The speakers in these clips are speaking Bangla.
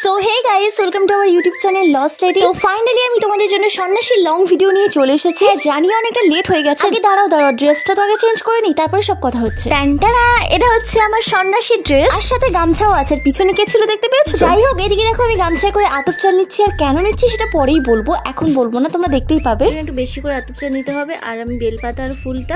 So hey guys, welcome to our YouTube channel lost lady. তো ফাইনালি আমি তোমাদের জন্য সন্ন্যাসীর লং ভিডিও নিয়ে চলে এসেছি। জানি অনেকটা লেট হয়ে গেছে। আগে দাঁড়াও ড্রেসটা তো আগে চেঞ্জ করে নিই, তারপরে সব কথা হচ্ছে। টানটানা, এটা হচ্ছে আমার সন্ন্যাসীর ড্রেস, আর সাথে গামছাও আছে। আর পিছনে কে ছিল দেখতে পেয়েছো? যাই হোক, এদিকে দেখো আমি গামছা করে আতপ চাল নিচ্ছি। আর কেন নিচ্ছি সেটা পরেই বলবো, এখন বলবো না, তোমরা দেখতেই পাবে। একটু বেশি করে আতপ চাল নিতে হবে। আর আমি বেলপাতা আর ফুলটা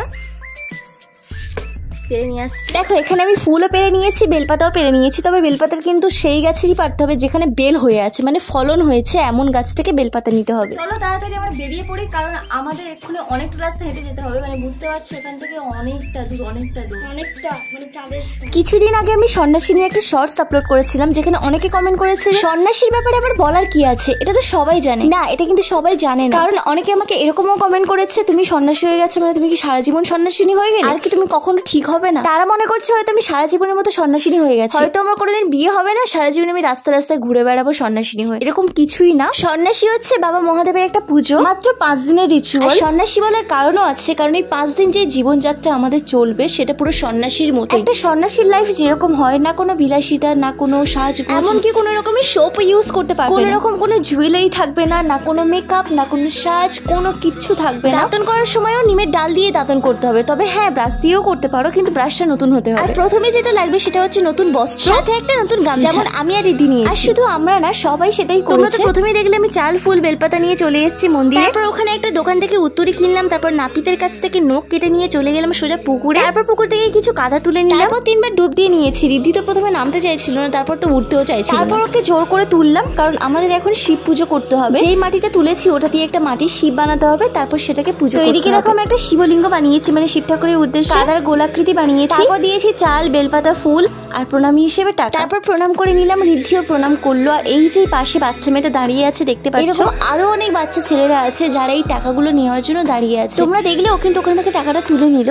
পেরে নিয়ে আসছি। দেখো এখানে আমি ফুলও পেরে নিয়েছি, বেলপাতাও পেরে নিয়েছি। তবে বেলপাতার কিন্তু সেই গাছেরই পারতে হবে যেখানে বেল হয়ে আছে, মানে ফলন হয়েছে এমন গাছ থেকে বেলপাতা নিতে হবে। চলো তাড়াতাড়ি আমরা বেরিয়ে পড়ি, কারণ আমাদের এক্ষুনি অনেকটা রাস্তা হেঁটে যেতে হবে। মানে বুঝতে পারছো, এখান থেকে অনেকটা দূর মানে চাঁদের। কিছুদিন আগে আমি সন্ন্যাসী নিয়ে একটা শর্টস আপলোড করেছিলাম, যেখানে অনেকে কমেন্ট করেছে সন্ন্যাসীর ব্যাপারে আবার বলার কি আছে, এটা তো সবাই জানে। না, এটা কিন্তু সবাই জানে না, কারণ অনেকে আমাকে এরকমও কমেন্ট করেছে, তুমি সন্ন্যাসী হয়ে গেছো মানে তুমি কি সারা জীবন সন্ন্যাসিনী হয়ে গেলে, আর কি তুমি কখনো ঠিক হবে না। তারা মনে করছে হয়তো আমি সারা জীবনের মতো সন্ন্যাসিনী হয়ে গেছি, হয়তো আমার কোনোদিন বিয়ে হবে না, সারা জীবন আমি রাস্তায় রাস্তায় ঘুরে বেড়াবো সন্ন্যাসিনী হয়ে। এরকম কিছুই না। সন্ন্যাসী হচ্ছে বাবা মহাদেবের একটা পুজো, মাত্র 5 দিনের রিচুয়াল। সন্ন্যাসী বলার কারণও আছে, কারণ এই 5 দিন যে জীবনযাত্রা আমাদের চলবে সেটা পুরো সন্ন্যাসীর মতো। একটা সন্ন্যাসীর লাইফ যেরকম হয়, না কোনো বিলাসিতা, না কোনো সাজগোজ, এমনকি কোনো রকমের সোপ ইউজ করতে পারবে না, কোনো রকম কোনো জুয়েলারি থাকবে না, না কোনো মেকআপ, না কোনো সাজ, কোনো কিচ্ছু থাকবে না। দাঁতন করার সময়ও নিমের ডাল দিয়ে দাঁতন করতে হবে। তবে হ্যাঁ, ব্রাশ দিয়েও করতে পারো, কিন্তু ব্রাশটা নতুন হতে হবে। আর প্রথমে যেটা লাগবে সেটা হচ্ছে নতুন বস্ত্র, সাথে একটা নতুন গামছা, যেমন আমি আর রিধি নিয়েছি। আর শুধু আমরা না, সবাই সেটাই করেছে। প্রথমে দেখলে আমি চাল, ফুল, বেলপাতা নিয়ে চলে এসেছি মন্দিরে। তারপর ওখানে একটা দোকান থেকে উত্তরি কিনলাম। তারপর নাপিতের কাছ থেকে নখ কেটে নিয়ে চলে গেলাম সোজা পুকুরে। তারপর পুকুর থেকে কিছু কাদা তুলে নিলাম। তারপর 3 বার ডুব দিয়ে নিয়েছি। রিধি তো প্রথমে নামতে চাইছিল না, তারপর তো উঠতেও চাইছিল। তারপর ওকে জোর করে তুললাম, কারণ আমাদের এখন শিব পুজো করতে হবে। যেই মাটিটা তুলেছি ওটা দিয়ে একটা মাটির শিব বানাতে হবে, তারপর সেটাকে পুজো করতে হবে। এদিকে এরকম একটা শিবলিঙ্গ বানিয়েছি, মানে শিব ঠাকুরের উদ্দেশ্যে কাদার গোলাকৃতি বানিয়েছি। তারপর দিয়েছি চাল, বেলপাতা, ফুল আর প্রণামী হিসেবে টাকা। তারপর প্রণাম করে নিলাম, রিদ্ধিও প্রণাম করলো। আর এই যে পাশে বাচ্চা মেয়েটা দাঁড়িয়ে আছে দেখতে পাচ্ছ, এরকম আরো অনেক বাচ্চা ছেলেরা আছে যারা এই টাকাগুলো নেওয়ার জন্য দাঁড়িয়ে আছে। তোমরা দেখলে ও কিন্তু ওখান থেকে টাকাটা তুলে নিল।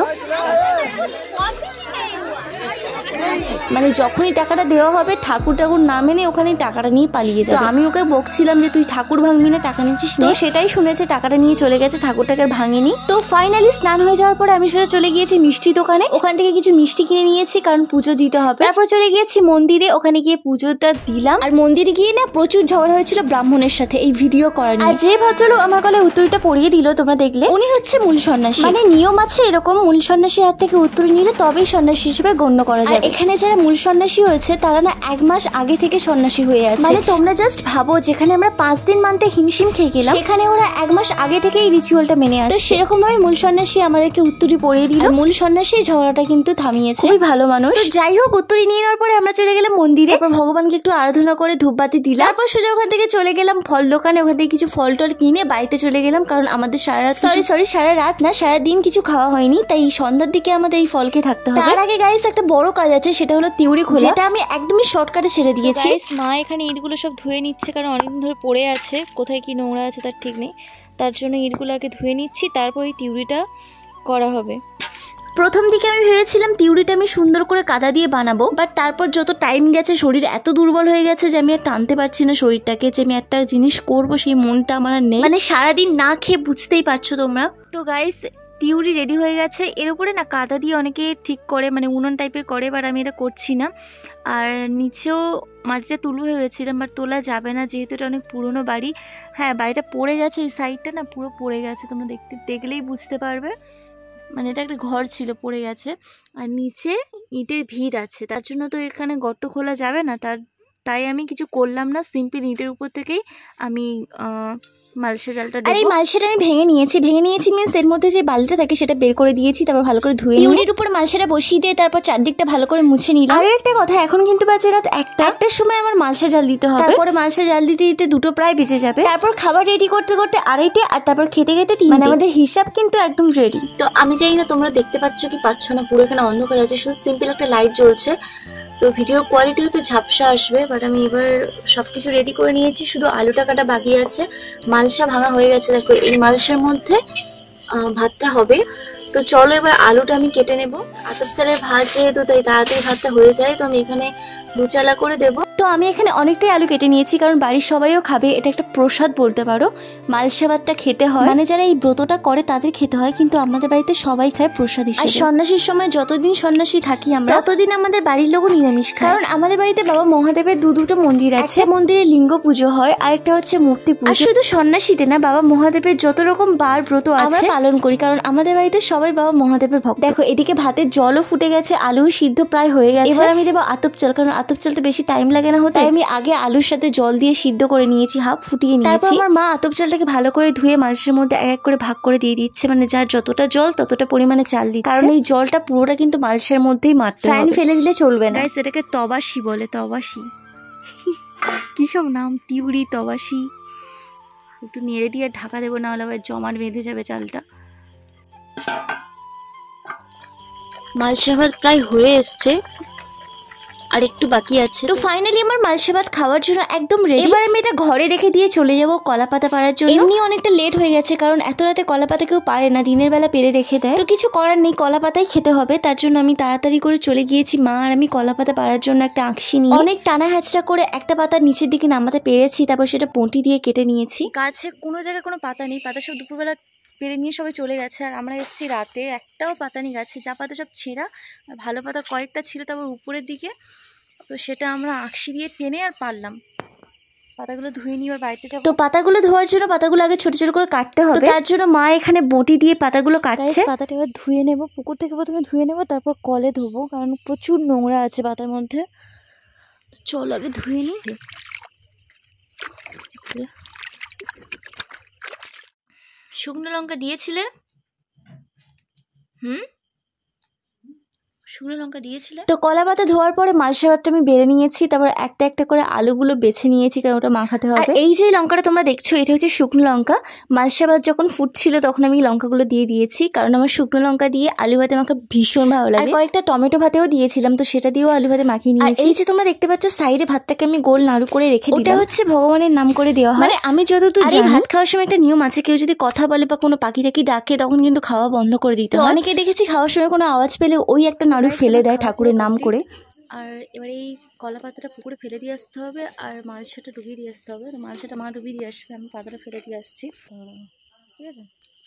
মানে যখনই টাকাটা দেওয়া হবে, ঠাকুর না মেনে ওখানে টাকাটা নিয়ে পালিয়ে যাবে। আমি ওকে বকছিলাম যে তুই ঠাকুর ভাঙবি না, টাকা নিচ্ছিস না, সেটাই শুনেছে, টাকাটা নিয়ে চলে গেছে, ঠাকুরটাকে ভাঙেনি। তো ফাইনালি স্নান হয়ে যাওয়ার পরে আমি সোজা চলে গিয়েছি মিষ্টি দোকানে। ওখান থেকে কিছু মিষ্টি কিনে নিয়েছি, কারণ পুজো দিতে হবে। তারপর চলে গিয়েছি মন্দিরে, ওখানে গিয়ে পুজোটা দিলাম। আর মন্দিরে গিয়ে না প্রচুর ঝগড়া হয়েছিল ব্রাহ্মণের সাথে এই ভিডিও করার নিয়ে। আর যে ভদ্রলোক আমার গলায় উত্তরটা পরিয়ে দিল তোমরা দেখলে, উনি হচ্ছে মূল সন্ন্যাসী। মানে নিয়ম আছে এরকম, মূল সন্ন্যাসীর হাত থেকে উত্তর নিলে তবেই সন্ন্যাসী হিসেবে গণ্য করা যায়। এখানে যারা মূল সন্ন্যাসী হয়েছে তারা না 1 মাস আগে থেকে সন্ন্যাসী হয়ে আছে। মানে তোমরা জাস্ট ভাবো, যেখানে আমরা 5 দিন মানতে হিমশিম খেয়ে গেলাম, সেখানে ওরা 1 মাস আগে থেকে এই রিচুয়ালটা মেনে আসছে। সেরকম ভাবে মূল সন্ন্যাসী আমাদেরকে উত্তরী পরিয়ে দিল। মূল সন্ন্যাসী ঝগড়াটা কিন্তু থামিয়েছে, খুবই ভালো মানুষ। যাই হোক, উত্তরী নিয়ে নেওয়ার পরে আমরা চলে গেলাম মন্দিরে। তারপর ভগবানকে একটু আরাধনা করে ধূপবাতি দিলাম। তারপর সোজা ওখান থেকে চলে গেলাম ফল দোকানে, ওখান থেকে কিছু ফল টল কিনে বাড়িতে চলে গেলাম, কারণ আমাদের সারা রাত না, সারাদিন কিছু খাওয়া হয়নি, তাই সন্ধ্যার দিকে আমাদের এই ফলকে থাকতে হবে। তার আগে গাইস একটা বড় কাজ আছে, সেটা হলো তিউড়ি খোলা, যেটা আমি একদমই শর্টকাটে ছেড়ে দিয়েছি। মা এখানে ইটগুলো সব ধুয়ে নিচ্ছে, কারণ অনেকদিন ধরে পড়ে আছে, কোথায় কি নোংরা আছে তার ঠিক নেই। তার জন্য ইটগুলো আগে ধুয়ে নিচ্ছি, তারপর এই তিউড়িটা করা হবে। প্রথম দিকে আমি ভেবেছিলাম তিউড়িটা আমি সুন্দর করে কাদা দিয়ে বানাবো, বাট তারপর যত টাইম গেছে শরীর এত দুর্বল হয়ে গেছে যে আমি আর টানতে পারছি না শরীরটাকে, যে আমি একটা জিনিস করবো সেই মনটা আমার নেই। মানে সারাদিন না খেয়ে বুঝতেই পারছো তোমরা। তো গাইস, তিউড়ি রেডি হয়ে গেছে। এর উপরে না কাদা দিয়ে অনেকে ঠিক করে, মানে উনুন টাইপের করে, বাট আমি এটা করছি না। আর নিচেও মাটিটা তুলো হয়েছিলাম, বাট তোলা যাবে না যেহেতু এটা অনেক পুরনো বাড়ি। হ্যাঁ, বাড়িটা পড়ে গেছে, এই সাইডটা না পুরো পড়ে গেছে, তোমরা দেখলেই বুঝতে পারবে। মানে এটা একটা ঘর ছিল, পড়ে গেছে। আর নিচে ইটের ভিত আছে, তার জন্য তো এখানে গর্ত খোলা যাবে না, তাই আমি কিছু করলাম না, সিম্পল ইটের উপর থেকেই আমি মালসা জালটা দেব। আর এই মালসাটা আমি ভেঙে নিয়েছি মিন্স এর মধ্যে যে বালিটা থাকে সেটা বের করে দিয়েছি, তারপর ভালো করে ধুয়ে ইউনির উপর মালসাটা বসিয়ে দিয়ে তারপর চারদিকটা ভালো করে মুছে নিলাম। আর একটা কথা, এখন কিন্তু বাজে রাত 1টার সময় আমার মালসা জাল দিতে হবে। তারপরে মালসা জাল দিতে 2টো প্রায় বেজে যাবে। তারপর খাবার রেডি করতে 2:30, আর তারপর খেতে 3। মানে আমাদের হিসাব কিন্তু একদম রেডি। তো আমি জানি না তোমরা দেখতে পাচ্ছ কি পাচ্ছ না, পুরো এখানে অন্ধকার আছে, শুধু সিম্পল একটা লাইট জ্বলছে, তো ভিডিওর কোয়ালিটি হয়তো ঝাপসা আসবে। বাট আমি এবার সবকিছু রেডি করে নিয়েছি, শুধু আলুটা কাটা বাকি আছে। মালসা ভাঙা হয়ে গেছে, দেখো এই মালসার মধ্যে ভাতটা হবে। তো চলো এবার আলুটা আমি কেটে নেব। আতপ চালের ভাত যেহেতু, তাই তাড়াতাড়ি ভাতটা হয়ে যায়। তো আমি এখানে দুচালা করে দেবো। তো আমি এখানে অনেকটাই আলু কেটে নিয়েছি, কারণ বাড়ির সবাইও খাবে, এটা একটা প্রসাদ বলতে পারো। মালসা ভাতটা খেতে হয়, মানে যারা এই ব্রতটা করে তাদের খেতে হয়, কিন্তু আমাদের বাড়িতে সবাই খায় প্রসাদ হিসেবে। আর সন্ন্যাসীর সময় যতদিন সন্ন্যাসী থাকি আমরা, ততদিন আমাদের বাড়ির লোকও নিরামিষ খায়, কারণ আমাদের বাড়িতে বাবা মহাদেবের দুটো মন্দির আছে। মন্দিরে লিঙ্গ পুজো হয়, আর একটা হচ্ছে মূর্তি পুজো। আর শুধু সন্ন্যাসীতে না, বাবা মহাদেবের যত রকম বার ব্রত আছে পালন করি, কারণ আমাদের বাড়িতে সবাই বাবা মহাদেবের ভক্ত। দেখো এদিকে ভাতের জলও ফুটে গেছে, আলু সিদ্ধ প্রায় হয়ে গেছে। এবার আমি দেবো আতপ চাল, কারণ আতপ চালতে বেশি টাইম লাগে না হতে। আমি আগে আলুর সাথে জল দিয়ে সিদ্ধ করে নিয়েছি, হাফ ফুটিয়ে নিয়েছি। তারপর আমার মা আতপ চালটাকে ভালো করে ধুয়ে মালসের মধ্যে এক এক করে ভাগ করে দিয়ে দিচ্ছে, মানে যার যতটা জল ততটা পরিমাণে চাল দিচ্ছে, কারণ এই জলটা পুরোটা কিন্তু মালসের মধ্যেই মারতে হবে, ফ্যান ফেলে দিলে চলবে না। এটাকে তবাসি বলে, তবাসি কি সব নাম, তিউরি, তবাসি। একটু নেড়ে দিয়ে ঢাকা দেবো, না হলে আবার জমাট বেঁধে যাবে চালটা। মালসা ভাত প্রায় হয়ে এসছে, আর একটু বাকি আছে। তো ফাইনালি আমার মালসা ভাত খাওয়ার জন্য একদম রেডি। এবার আমি এটা ঘরে রেখে দিয়ে চলে যাবো কলা পাতা পাড়ার জন্য। এমনি অনেকটা লেট হয়ে গেছে, কারণ এত রাতে কলা পাতা কেউ পারে না, দিনের বেলা পেরে রেখে দেয়। তো কিছু করার নেই, কলা পাতাই খেতে হবে, তার জন্য আমি তাড়াতাড়ি করে চলে গিয়েছি। মা আর আমি কলা পাতা পাড়ার জন্য একটা আঁকশি নিয়ে অনেক টানা হ্যাচড়া করে একটা পাতা নিচের দিকে নামাতে পেরেছি, তারপর সেটা পটি দিয়ে কেটে নিয়েছি। গাছে কোনো জায়গায় কোনো পাতা নেই, পাতা সব দুপুরবেলা পেরে নিয়ে সবাই চলে গেছে, আর আমরা এসেছি রাতে, একটাও পাতা নেই গাছে, যা পাতা সব ছেঁড়া, আর ভালো পাতা কয়েকটা ছিল তারপর উপরের দিকে। তো সেটা আমরা আঁকশি দিয়ে টেনে আর পারলাম। পাতাগুলো ধুয়ে নিয়ে বাড়িতে যাবো। তো পাতাগুলো ধোয়ার জন্য পাতাগুলো আগে ছোট ছোট করে কাটতে হবে, তার জন্য মা এখানে বটি দিয়ে পাতাগুলো কাটছে। পাতাটা এবার ধুয়ে নেব, পুকুর থেকে প্রথমে ধুয়ে নেব, তারপর কলে ধোবো, কারণ প্রচুর নোংরা আছে পাতার মধ্যে। চল আগে ধুয়ে নিই। শুকনো লঙ্কা দিয়েছিলে? শুকনো লঙ্কা দিয়েছিলে। তো কলা পাতা ধোয়ার পরে মালসা ভাতটা আমি বেড়ে নিয়েছি, তারপর একটা একটা করে আলুগুলো বেছে নিয়েছি, কারণ ওটা মাখাতে হবে। এই যে লঙ্কাটা তোমরা দেখছো, এটা হচ্ছে শুকনো লঙ্কা। মালসা ভাত যখন ফুটছিল তখন আমি লঙ্কাগুলো দিয়ে দিয়েছি, কারণ আমার শুকনো লঙ্কা দিয়ে আলু ভাতে মাখা ভীষণ ভালো লাগে। আর কয়েকটা টমেটো ভাতেও দিয়েছিলাম, তো সেটা দিয়েও আলু ভাতে মাখিয়ে নিয়েছি। এই যে তোমরা দেখতে পাচ্ছ সাইডে ভাতটাকে আমি গোল নাড়ু করে রেখে দিই, ওটা হচ্ছে ভগবানের নাম করে দেওয়া হয়। মানে আমি যতদূর জানি ভাত খাওয়ার সময় একটা নিয়ম আছে, কেউ যদি কথা বলে বা কোনো পাখি টাকি ডাকে তখন কিন্তু খাওয়া বন্ধ করে দিতে হয়। অনেকে দেখেছি খাওয়ার সময় কোনো আওয়াজ পেলে ওই একটা নাড়ু ফেলে দেয় ঠাকুরের নাম করে। আর এবার এই কলা পাতাটা পুকুরে ফেলে দিয়ে আসতে হবে, আর মালসাটা ডুবিয়ে দিয়ে আসতে হবে। মালসাটা মা ডুবিয়ে দিয়ে আসবে, আমি পাতাটা ফেলে দিয়ে আসছি, ঠিক আছে।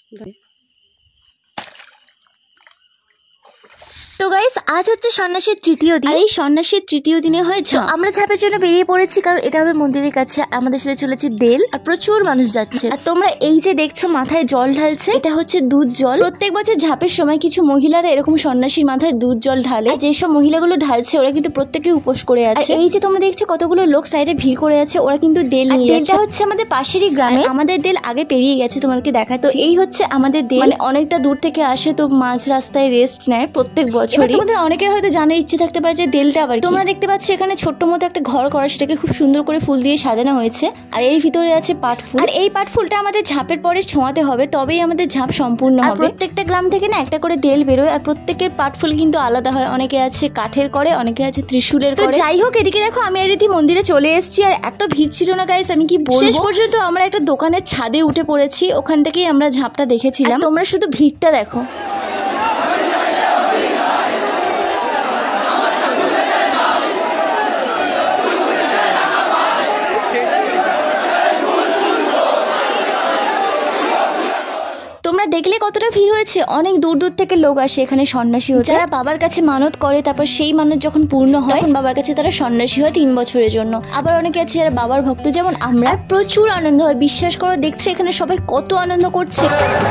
তো গাইস, আজ হচ্ছে সন্ন্যাসীর তৃতীয় দিন, আর এই সন্ন্যাসীর তৃতীয় দিনে হয় ঝাঁপ। আমরা ঝাঁপের জন্য বেরিয়ে পড়েছি, কারণ এটা হবে মন্দিরের কাছে, আমাদের সাথে চলেছে দেল, আর প্রচুর মানুষ যাচ্ছে। আর তোমরা এই যে দেখছো মাথায় জল ঢালছে, এটা হচ্ছে দুধ জল। প্রত্যেক বছর ঝাঁপের সময় কিছু মহিলারা এরকম সন্ন্যাসীর মাথায় দুধ জল ঢালে, যেসব মহিলাগুলো ঢালছে ওরা কিন্তু প্রত্যেকে উপোস করে আছে। এই যে তোমরা দেখছো কতগুলো লোক সাইডে ভিড় করে আছে, ওরা কিন্তু দেল নিয়ে যাচ্ছে। দেলটা হচ্ছে আমাদের পাশেরই গ্রামে, আমাদের দেল আগে পেরিয়ে গেছে, তোমাদেরকে দেখাচ্ছি। তো এই হচ্ছে আমাদের দেল, মানে অনেকটা দূর থেকে আসে, তো মাঝ রাস্তায় রেস্ট নেয় প্রত্যেক বছর। তোমাদের অনেকের হয়তো জানার ইচ্ছে থাকতে পারে যে দেলটা আবার তোমরা দেখতে পাচ্ছ এখানে ছোট্ট মতো একটা ঘর করা, সেটাকে খুব সুন্দর করে ফুল দিয়ে সাজানো হয়েছে, আর এর ভিতরে আছে পাট ফুল। আর এই পাট ফুলটা আমাদের ঝাঁপের পরে ছোঁয়াতে হবে, তবেই আমাদের ঝাঁপ সম্পূর্ণ হবে। প্রত্যেকটা গ্রাম থেকে না একটা করে দেল বেরোয়, আর প্রত্যেকের পাট ফুল কিন্তু আলাদা হয়, অনেকে আছে কাঠের করে, অনেকে আছে ত্রিশূলের করে। যাই হোক, এদিকে দেখো আমি এদিকে মন্দিরে চলে এসেছি, আর এত ভিড় ছিল না গাইস, আমি কি বলবো। শেষ পর্যন্ত আমরা একটা দোকানের ছাদে উঠে পড়েছি, ওখান থেকেই আমরা ঝাঁপটা দেখেছিলাম। তোমরা শুধু ভিড়টা দেখো। তোমরা দেখলে কতটা ভিড় হয়েছে, অনেক দূর দূর থেকে লোক আসে এখানে সন্ন্যাসী হতে। যারা বাবার কাছে মানত করে, তারপর সেই মানত যখন পূর্ণ হয় তখন বাবার কাছে তারা সন্ন্যাসী হয় 3 বছরের জন্য। আবার অনেকে আছে যারা বাবার ভক্ত, যেমন আমরা। প্রচুর আনন্দ হয়, বিশ্বাস করো, দেখছো এখানে সবাই কত আনন্দ করছে।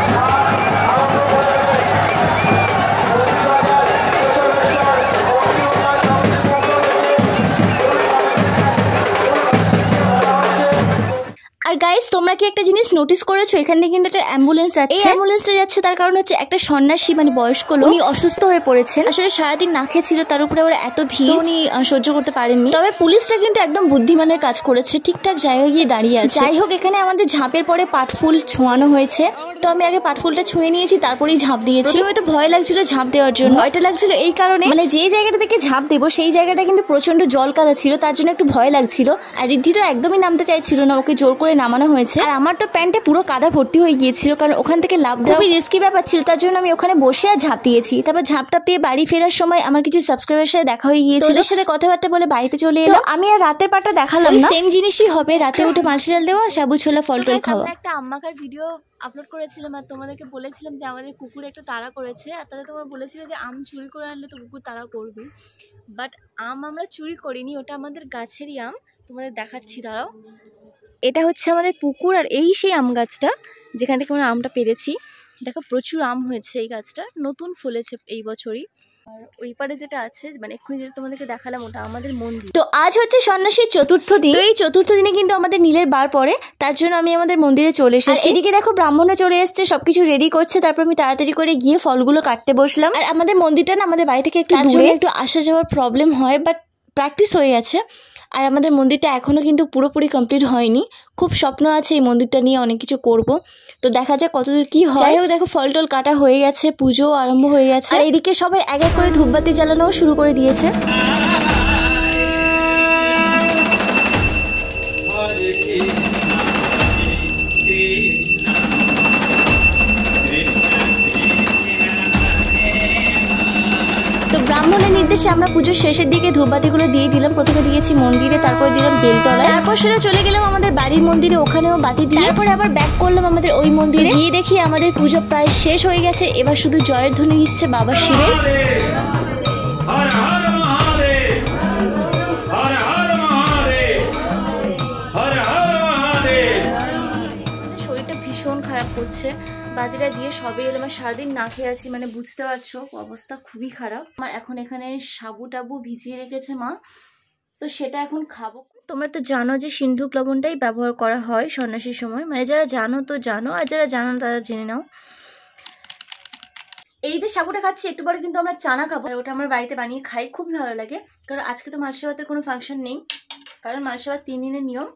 আর গাইস, তোমরা কি একটা জিনিস নোটিস করেছো, এখানে কিন্তু একটা অ্যাম্বুলেন্স যাচ্ছে। এই অ্যাম্বুলেন্সটা যাচ্ছে তার কারণ হচ্ছে একটা সন্ন্যাসী, মানে বয়স্ক লোক, উনি অসুস্থ হয়ে পড়েছেন। আসলে সারাদিন না খেয়ে ছিল, তার উপরে ওরা এত ভিড়, উনি সহ্য করতে পারেননি। তবে পুলিশরা কিন্তু একদম বুদ্ধিমানের কাজ করেছে, ঠিকঠাক জায়গায় গিয়ে দাঁড়িয়ে আছে। যাই হোক, এখানে আমাদের ঝাঁপের পরে পাটফুল ছোঁয়ানো হয়েছে, তো আমি আগে পাটফুলটা ছুঁয়ে নিয়েছি, তারপরেই ঝাঁপ দিয়েছি। প্রথমে তো ভয় লাগছিল ঝাঁপ দেওয়ার জন্য, ভয়টা লাগছিল এই কারণে, মানে যে জায়গাটা থেকে ঝাঁপ দেবো সেই জায়গাটা কিন্তু প্রচন্ড জল কাদা ছিল, তার জন্য একটু ভয় লাগছিল। আর ঋদ্ধি তো একদমই নামতে চাইছিল না, ওকে জোর করে নামানো হয়েছে। আর আমার তো প্যান্টে পুরো কাদা ভর্তি হয়ে গিয়েছিল, কারণ ওখান থেকে লাভ দেওয়া খুবই রিস্কি ব্যাপার ছিল। তার জন্য আমি ওখানে বসে আর ঝাঁপ দিয়েছি। তারপর ঝাঁপটা দিয়ে বাড়ি ফেরার সময় আমার কিছু সাবস্ক্রাইবারের সাথে দেখা হয়ে গিয়েছিল, ওদের সাথে কথাবার্তা বলে বাড়িতে চলে এলাম। আমি আর রাতের পাটা দেখালাম না, সেম জিনিসই হবে, রাতে উঠে মালসা জাল দেওয়া, সাবু ছোলা ফল টল খাওয়া। একটা আম্মাকার ভিডিও আপলোড করেছিলাম আর তোমাদেরকে বলেছিলাম যে আমাদের কুকুর একটা তাড়া করেছে, আর তাহলে তোমরা বলেছিলে যে আম চুরি করে আনলে তো কুকুর তাড়া করবে। বাট আম আমরা চুরি করিনি, ওটা আমাদের গাছেরই আম, তোমাদের দেখাচ্ছি দাঁড়াও। এটা হচ্ছে আমাদের পুকুর, আর এই সেই আম গাছটা যেখান থেকে আমরা আমটা পেরেছি। দেখো প্রচুর আম হয়েছে, এই গাছটা নতুন ফলেছে এই বছরই। আর ওই পারে যেটা আছে, মানে এক্ষুনি যেটা তোমাদেরকে দেখালাম, ওটা আমাদের মন্দির। তো আজ হচ্ছে সন্ন্যাসীর চতুর্থ দিন। তো এই চতুর্থ দিনে কিন্তু আমাদের নীলের বার পড়ে, তার জন্য আমি আমাদের মন্দিরে চলে এসেছি। এদিকে দেখো ব্রাহ্মণও চলে এসছে, সবকিছু রেডি করছে। তারপর আমি তাড়াতাড়ি করে গিয়ে ফলগুলো কাটতে বসলাম। আর আমাদের মন্দিরটা না আমাদের বাড়ি থেকে একটু দূরে, একটু আসা যাওয়ার প্রবলেম হয়, বাট প্র্যাকটিস হয়ে গেছে। আর আমাদের মন্দিরটা এখনও কিন্তু পুরোপুরি কমপ্লিট হয়নি, খুব স্বপ্ন আছে এই মন্দিরটা নিয়ে অনেক কিছু করব। তো দেখা যাক কতদূর কি হয়। যাই হোক দেখো ফল টল কাটা হয়ে গেছে, পুজো আরম্ভ হয়ে গেছে। আর এদিকে সবাই এক এক করে ধূপবাতি জ্বালানোও শুরু করে দিয়েছে। তো ব্রাহ্মণের নির্দেশে আমরা পুজোর শেষের দিকে ধূপবাতিগুলো দিয়ে দিলাম। প্রথমে দিয়েছি মন্দিরে, তারপর দিলাম বেলতলায়, তারপর সেটা চলে গেলাম আমাদের বাড়ির মন্দিরে, ওখানেও বাতি দিয়ে তারপরে আবার ব্যাক করলাম আমাদের ওই মন্দিরে। গিয়ে দেখি আমাদের পুজো প্রায় শেষ হয়ে গেছে। এবার শুধু জয়ের ধ্বনি দিচ্ছে বাবা শিবের। শরীরটা ভীষণ খারাপ করছে, বাতিটা দিয়ে সবে এলো। আমার সারাদিন না খেয়ে আছি, মানে বুঝতে পারছো অবস্থা খুবই খারাপ আমার। এখন এখানে সাবু টাবু ভিজিয়ে রেখেছে মা, তো সেটা এখন খাবো। তোমরা তো জানো যে সিন্ধুক লবণটাই ব্যবহার করা হয় সন্ন্যাসীর সময়, মানে যারা জানো তো জানো, আর যারা জানো তারা জেনে নাও। এই যে সাবুটা খাচ্ছি, একটু পরে কিন্তু আমরা চানা খাবো। ওটা আমার বাড়িতে বানিয়ে খাই, খুবই ভালো লাগে। কারণ আজকে তো মালসা ভাতের কোনো ফাংশন নেই, কারণ মালসা ভাত 3 দিনের নিয়ম।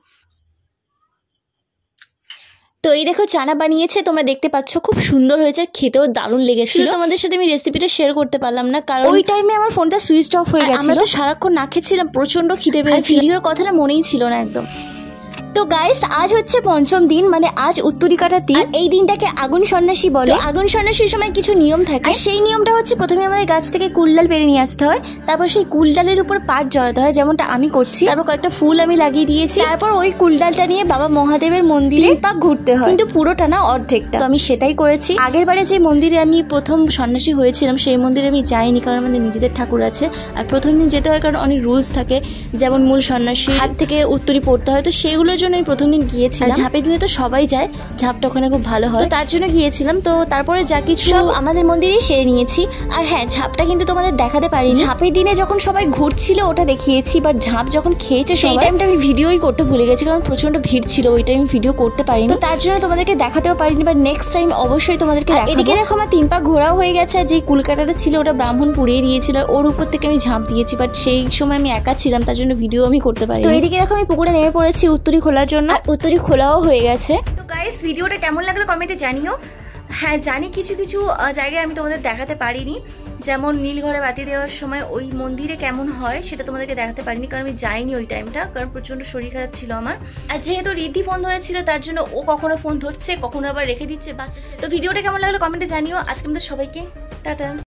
তো এই দেখো চানা বানিয়েছে, তোমরা দেখতে পাচ্ছ, খুব সুন্দর হয়েছে, খেতেও দারুণ লেগেছিল। তোমাদের সাথে আমি রেসিপিটা শেয়ার করতে পারলাম না, কারণ ওই টাইমে আমার ফোনটা সুইচ অফ হয়ে গেছিল। আমরা তো সারাক্ষণ না খেয়েছিলাম, প্রচন্ড খিদে পেয়েছিল, ভিডিওর কথাটা মনেই ছিল না একদম। তো গাইস আজ হচ্ছে পঞ্চম দিন, মানে আজ উত্তরিকাটা দিন। এই দিনটাকে আগুন সন্ন্যাসী বলে। আগুন সন্ন্যাসীর সময় কিছু নিয়ম থাকে, সেই নিয়মটা হচ্ছে প্রথমে আমাদের গাছ থেকে কুলডাল পেরে নিয়ে আসতে হয়, তারপর সেই কুলডালের উপর পাট জড়াতে হয়, যেমনটা আমি করছি। তারপর কয়েকটা ফুল আমি লাগিয়ে দিয়েছি, তারপর ওই কুলডালটা নিয়ে বাবা মহাদেবের মন্দিরে পাক ঘুরতে হয়, কিন্তু পুরোটা না, অর্ধেকটা। তো আমি সেটাই করেছি। আগের বারে যে মন্দিরে আমি প্রথম সন্ন্যাসী হয়েছিলাম, সেই মন্দিরে আমি যাইনি, কারণ আমাদের নিজেদের ঠাকুর আছে। আর প্রথম দিন যেতে হয়, কারণ অনেক রুলস থাকে, যেমন মূল সন্ন্যাসী হাত থেকে উত্তরী পড়তে হয়, তো সেগুলোর জন্য আমি প্রথম দিন গিয়েছিলাম। ঝাঁপের দিনে তো সবাই যায়, ঝাঁপটা ওখানে খুব ভালো হয়, তার জন্য গিয়েছিলাম। তো তারপরে যা কিছু সব আমাদের মন্দিরেই সেরে নিয়েছি। আর হ্যাঁ, ঝাঁপটা কিন্তু তোমাদের দেখাতে পারিনি। ঝাঁপের দিনে যখন সবাই ঘুরছিল ওটা দেখিয়েছি, বাট ঝাঁপ যখন খেয়েছে সেই টাইমটা আমি ভিডিওই করতে ভুলে গেছি, কারণ প্রচন্ড ভিড় ছিল, ওই টাইম ভিডিও করতে পারিনি, তো তার জন্য তোমাদেরকে দেখাতেও পারিনি। বাট নেক্সট টাইম অবশ্যই তোমাদেরকে দেখাবো। এদিকে দেখো আমার 3 পা ঘোরাও হয়ে গেছে, আর যে কুলকাটাটা ছিল ওটা ব্রাহ্মণ পুড়িয়ে দিয়েছিল, আর ওর উপর থেকে আমি ঝাঁপ দিয়েছি, বাট সেই সময় আমি একা ছিলাম, তার জন্য ভিডিও আমি করতে পারি। তো এদিকে দেখো আমি পুকুরে নেমে পড়েছি উত্তরী খোলার জন্য, উত্তরী খোলাও হয়ে গেছে। তো গাইস ভিডিওটা কেমন লাগলো কমেন্টে জানিও। হ্যাঁ জানি কিছু কিছু জায়গায় আমি তোমাদের দেখাতে পারিনি, যেমন নীলঘরে বাতি দেওয়ার সময় ওই মন্দিরে কেমন হয় সেটা তোমাদেরকে দেখাতে পারিনি, কারণ আমি যাইনি ওই টাইমটা, কারণ প্রচণ্ড শরীর খারাপ ছিল আমার। আর যেহেতু রিদ্ধি ফোন ধরেছিল, তার জন্য ও কখনো ফোন ধরছে, কখনো আবার রেখে দিচ্ছে বাচ্চা। তো ভিডিওটা কেমন লাগলো কমেন্টে জানিও। আজকে আমাদের সবাইকে টাটা।